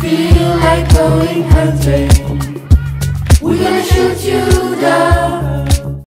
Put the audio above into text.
feel like going hunting. We're gonna shoot you down.